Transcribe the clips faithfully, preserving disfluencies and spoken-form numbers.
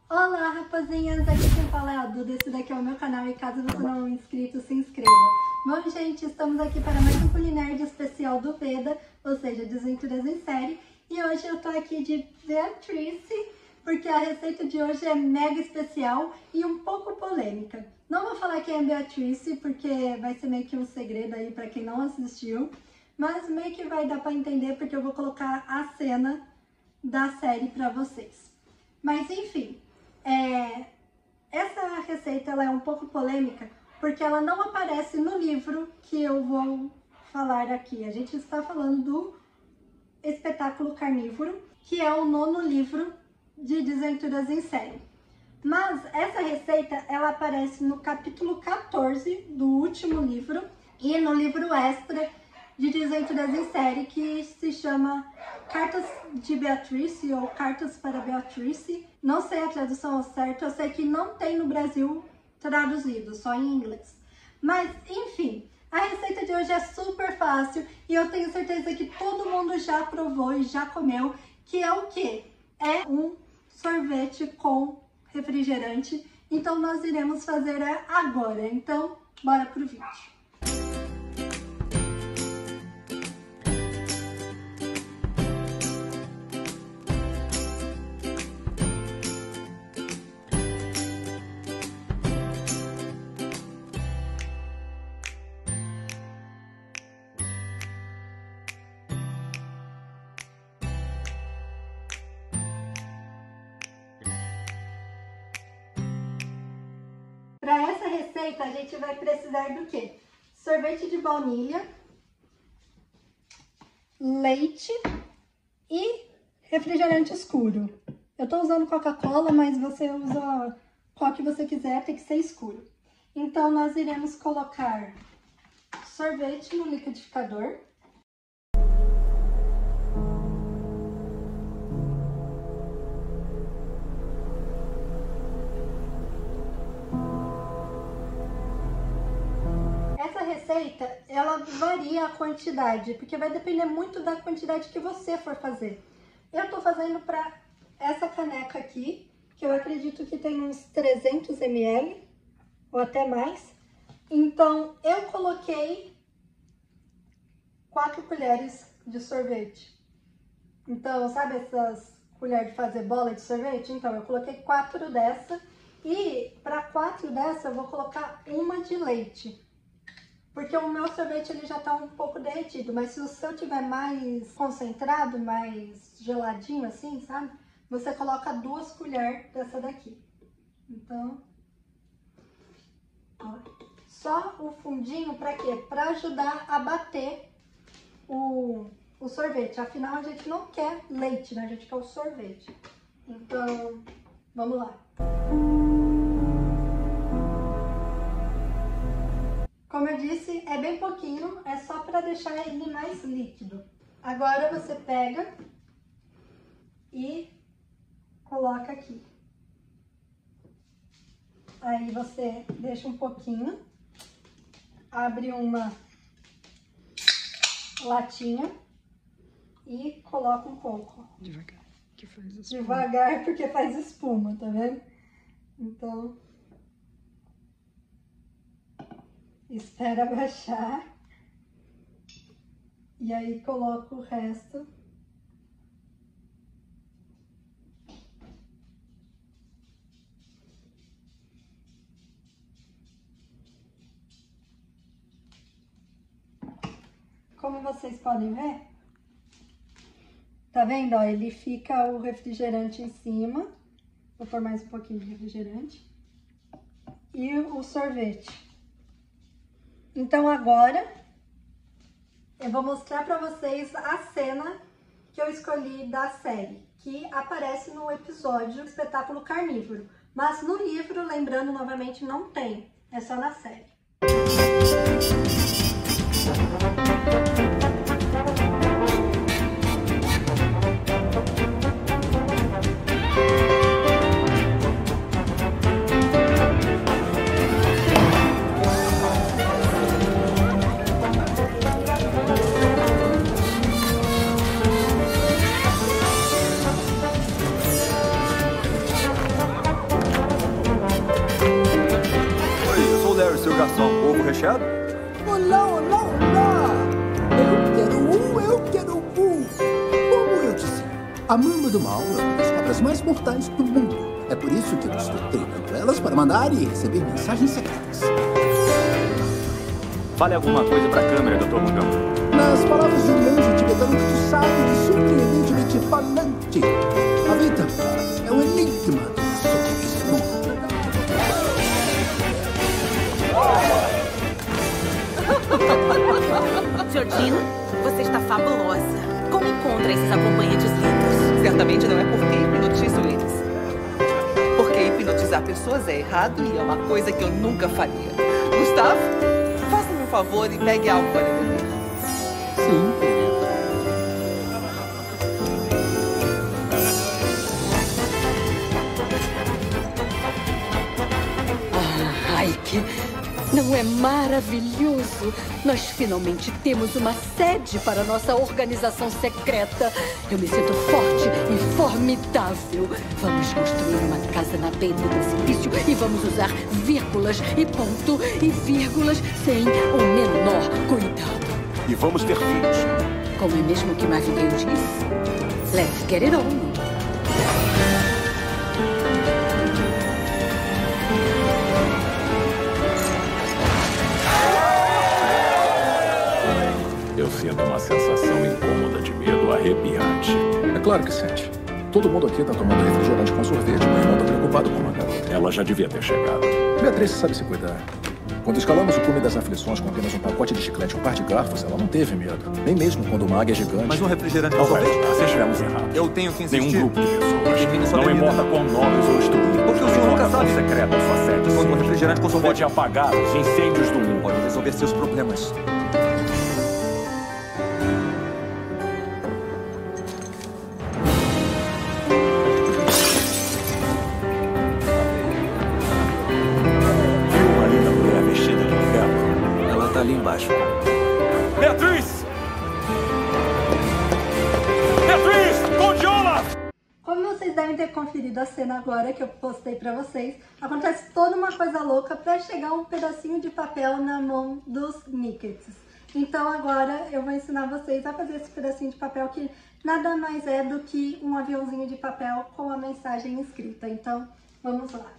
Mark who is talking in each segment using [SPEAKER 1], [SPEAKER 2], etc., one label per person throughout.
[SPEAKER 1] Olá, rapazinhas! Aqui quem fala é a Duda, esse daqui é o meu canal e caso você não é inscrito, se inscreva. Bom, gente, estamos aqui para mais um Culinária especial do Veda, ou seja, Desventuras em Série. E hoje eu tô aqui de Beatrice, porque a receita de hoje é mega especial e um pouco polêmica. Não vou falar quem é Beatrice, porque vai ser meio que um segredo aí para quem não assistiu, mas meio que vai dar para entender, porque eu vou colocar a cena da série para vocês. Mas enfim... É, essa receita ela é um pouco polêmica porque ela não aparece no livro que eu vou falar aqui. A gente está falando do Espetáculo Carnívoro, que é o nono livro de Desventuras em Série. Mas essa receita ela aparece no capítulo quatorze do último livro e no livro extra de Desventuras em Série, que se chama Cartas de Beatrice ou Cartas para Beatrice. Não sei a tradução certa, eu sei que não tem no Brasil traduzido, só em inglês. Mas, enfim, a receita de hoje é super fácil e eu tenho certeza que todo mundo já provou e já comeu, que é o quê? É um sorvete com refrigerante. Então, nós iremos fazer agora. Então, bora pro vídeo. Para essa receita, a gente vai precisar do quê? Sorvete de baunilha, leite e refrigerante escuro. Eu tô usando Coca-Cola, mas você usa qual que você quiser, tem que ser escuro. Então, nós iremos colocar sorvete no liquidificador. Essa receita, ela varia a quantidade, porque vai depender muito da quantidade que você for fazer. Eu tô fazendo para essa caneca aqui, que eu acredito que tem uns trezentos mililitros, ou até mais. Então, eu coloquei quatro colheres de sorvete. Então, sabe essas colheres de fazer bola de sorvete? Então, eu coloquei quatro dessa, e para quatro dessa eu vou colocar uma de leite. Porque o meu sorvete ele já tá um pouco derretido, mas se o seu tiver mais concentrado, mais geladinho assim, sabe? Você coloca duas colheres dessa daqui. Então, ó, só o fundinho pra quê? Pra ajudar a bater o, o sorvete. Afinal, a gente não quer leite, né? A gente quer o sorvete. Então, vamos lá. Como eu disse, é bem pouquinho, é só para deixar ele mais líquido. Agora você pega e coloca aqui. Aí você deixa um pouquinho, abre uma latinha e coloca um pouco.
[SPEAKER 2] Devagar, que faz espuma.
[SPEAKER 1] Devagar, porque faz espuma, tá vendo? Então... espera baixar e aí coloco o resto. Como vocês podem ver, tá vendo? Ó, ele fica o refrigerante em cima. Vou pôr mais um pouquinho de refrigerante. E o sorvete. Então agora eu vou mostrar para vocês a cena que eu escolhi da série, que aparece no episódio Espetáculo Carnívoro. Mas no livro, lembrando novamente, não tem, é só na série.
[SPEAKER 2] recheado?
[SPEAKER 3] Olá, olá, olá! Eu quero um, eu quero um! Como eu disse, a Mamba do Mal é uma das cobras mais mortais do mundo. É por isso que eu estou treinando elas para mandar e receber mensagens secretas.
[SPEAKER 2] Fale alguma coisa pra câmera, doutor Montgomery.
[SPEAKER 3] Nas palavras de um monge tibetano muito sábio e surpreendentemente falante, a vida é um enigma do masoquismo.
[SPEAKER 4] Georgina, você está fabulosa. Como encontra esses acompanhantes lindos?
[SPEAKER 5] Certamente não é porque hipnotizo eles. Porque hipnotizar pessoas é errado e é uma coisa que eu nunca faria. Gustavo, faça-me um favor e pegue algo para beber.
[SPEAKER 3] Sim, querido.
[SPEAKER 6] Ah, Ike, não é maravilhoso? Nós finalmente temos uma sede para nossa organização secreta. Eu me sinto forte e formidável. Vamos construir uma casa na beira do precipício e vamos usar vírgulas e ponto e vírgulas sem o menor cuidado.
[SPEAKER 7] E vamos ter filhos.
[SPEAKER 6] Como é mesmo que Marvin disse? Let's get it on.
[SPEAKER 7] Eu sinto uma sensação incômoda de medo arrepiante.
[SPEAKER 8] É claro que sente. Todo mundo aqui tá tomando refrigerante com sorvete. Meu irmão tá preocupado com uma garota.
[SPEAKER 7] Ela já devia ter chegado.
[SPEAKER 8] Beatriz sabe se cuidar. Quando escalamos o cume das aflições com apenas um pacote de chiclete e um par de garfos, ela não teve medo. Nem mesmo quando uma águia é gigante.
[SPEAKER 2] Mas um refrigerante com
[SPEAKER 7] Não vai
[SPEAKER 2] sorvete?
[SPEAKER 7] ajudar, se estivermos errados.
[SPEAKER 2] Eu tenho que insistir.
[SPEAKER 7] Nenhum grupo de pessoas.
[SPEAKER 2] Define sua
[SPEAKER 7] Não
[SPEAKER 2] bebida.
[SPEAKER 7] importa quão nobres ou instruídos.
[SPEAKER 2] Porque o senhor
[SPEAKER 7] não
[SPEAKER 2] nunca
[SPEAKER 7] importa quão
[SPEAKER 2] sabe.
[SPEAKER 7] secreta a sua sede
[SPEAKER 2] Quando um
[SPEAKER 7] seja.
[SPEAKER 2] refrigerante com sorvete
[SPEAKER 7] Pode apagar os incêndios do mundo.
[SPEAKER 2] pode resolver seus problemas.
[SPEAKER 7] Viu uma linda mulher vestida de ferro?
[SPEAKER 2] Ela tá ali embaixo.
[SPEAKER 7] Beatriz! Beatriz! Condiola!
[SPEAKER 1] Como vocês devem ter conferido a cena agora que eu postei pra vocês, acontece toda uma coisa louca pra chegar um pedacinho de papel na mão dos Nickets. Então agora eu vou ensinar vocês a fazer esse pedacinho de papel que nada mais é do que um aviãozinho de papel com a mensagem escrita. Então vamos lá.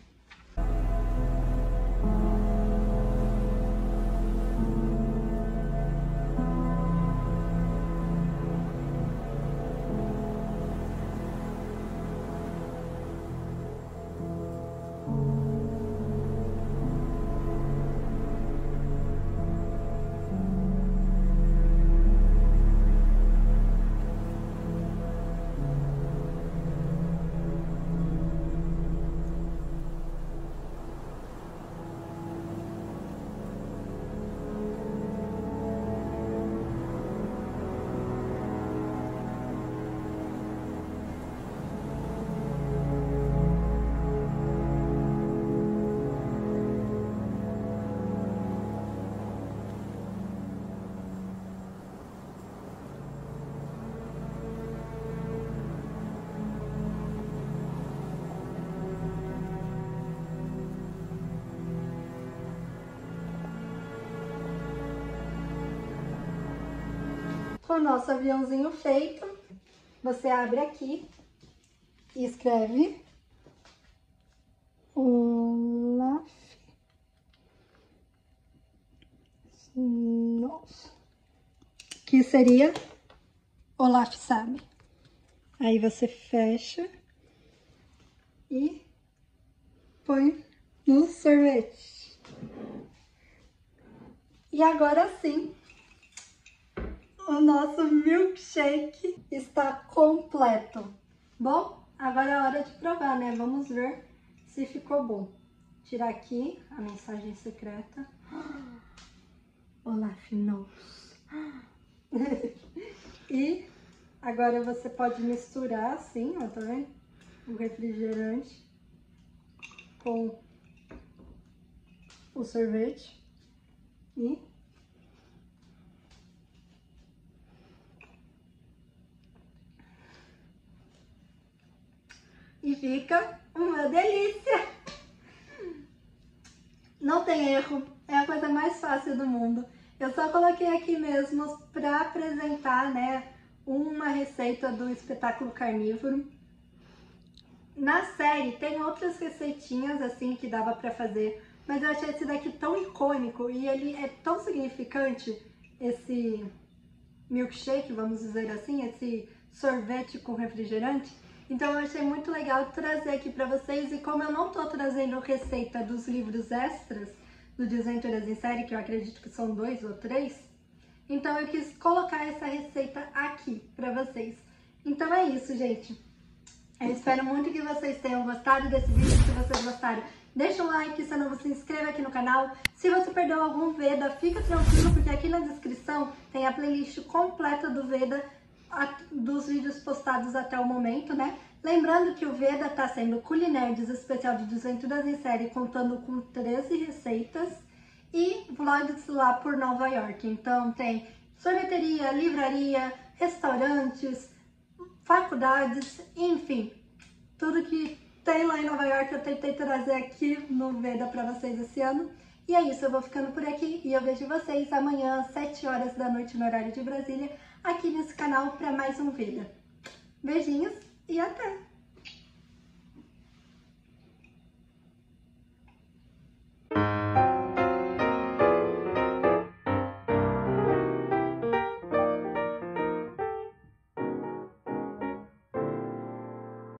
[SPEAKER 1] Com o nosso aviãozinho feito, você abre aqui e escreve Olaf. Nossa. Que seria Olaf sabe. Aí você fecha e põe no sorvete. E agora sim, o nosso milkshake está completo. Bom, agora é a hora de provar, né? Vamos ver se ficou bom. Tirar aqui a mensagem secreta. Olaf knows. E agora você pode misturar assim, ó, tá vendo? O refrigerante com o sorvete. E E fica uma delícia! Não tem erro, é a coisa mais fácil do mundo. Eu só coloquei aqui mesmo para apresentar, né, uma receita do espetáculo carnívoro. Na série tem outras receitinhas assim que dava para fazer, mas eu achei esse daqui tão icônico e ele é tão significante, esse milkshake, vamos dizer assim, esse sorvete com refrigerante. Então eu achei muito legal trazer aqui para vocês, e como eu não tô trazendo receita dos livros extras do Desventuras em Série, que eu acredito que são dois ou três, então eu quis colocar essa receita aqui para vocês. Então é isso, gente. Eu espero muito que vocês tenham gostado desse vídeo. Se vocês gostaram, deixa um like, se não, se inscreva aqui no canal. Se você perdeu algum Veda, fica tranquilo, porque aqui na descrição tem a playlist completa do Veda, dos vídeos postados até o momento, né? Lembrando que o Veda tá sendo Culinerds especial de Desventuras em Série, contando com treze receitas e vlogs lá por Nova York. Então tem sorveteria, livraria, restaurantes, faculdades, enfim, tudo que tem lá em Nova York eu tentei trazer aqui no Veda pra vocês esse ano. E é isso, eu vou ficando por aqui e eu vejo vocês amanhã às sete horas da noite no horário de Brasília, aqui nesse canal para mais um Veda. Beijinhos e até!